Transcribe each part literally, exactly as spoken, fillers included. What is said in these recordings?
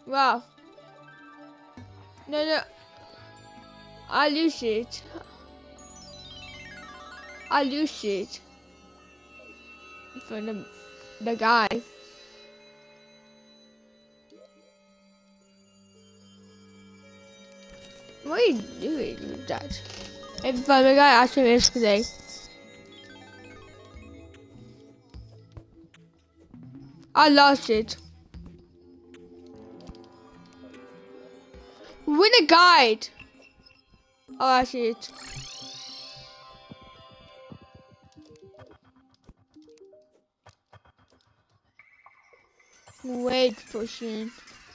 Wow. No, no. I'll use it. I'll use it. For the, the guy. What are you doing with that? If the guy asked me yesterday. I lost it. Win a guide. Oh, I see it. Wait, pushing.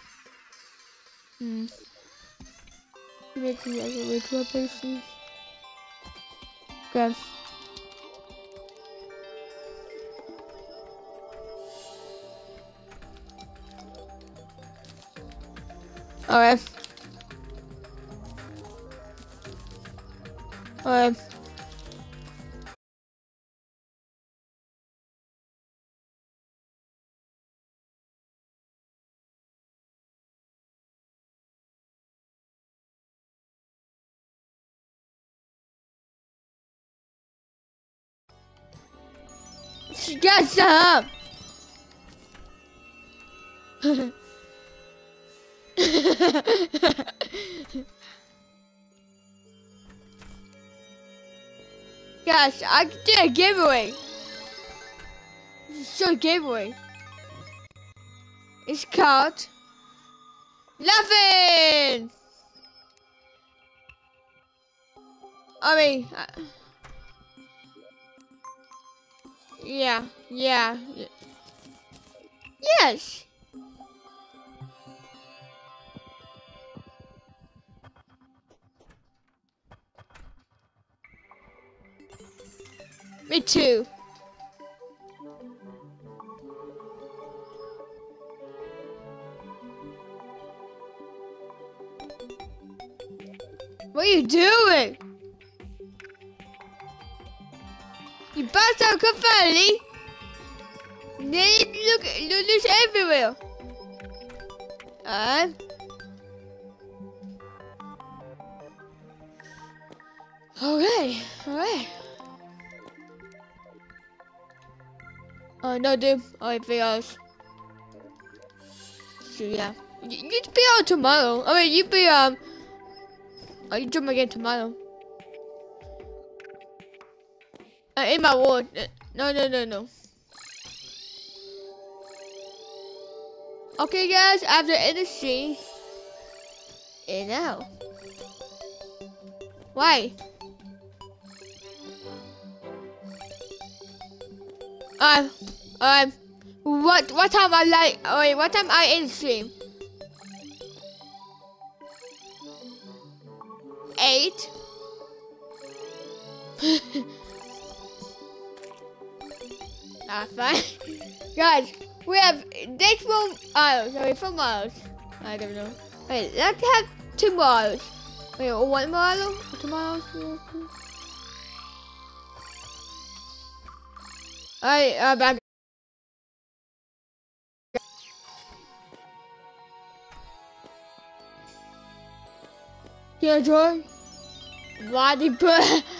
Hmm. Make me as a virtual person. Okay. Alright. Alright. Get some! Gosh, I did a giveaway. It's a giveaway. It's called Laughing. I mean, uh, yeah, yeah, yeah, yes. Me too. What are you doing? You bust out confetti. Then you look, you lose everywhere. And okay, alright. Oh no, dude. Everything else. So yeah, you you'd be on tomorrow. I mean, you'd be um. Oh, you jump again tomorrow. Uh, in my ward. Uh, no, no, no, no. Okay, guys. After the scene. And now. Why? Um. Um. What? What time I like? Oh wait. What time I in stream? Eight. Ah, fine. Guys, we have next one. Oh, sorry, four miles. I don't know. Wait, let's have two miles. Wait, one mile? Two miles? Alright, uh, back. Yeah, Joy. Why did you put?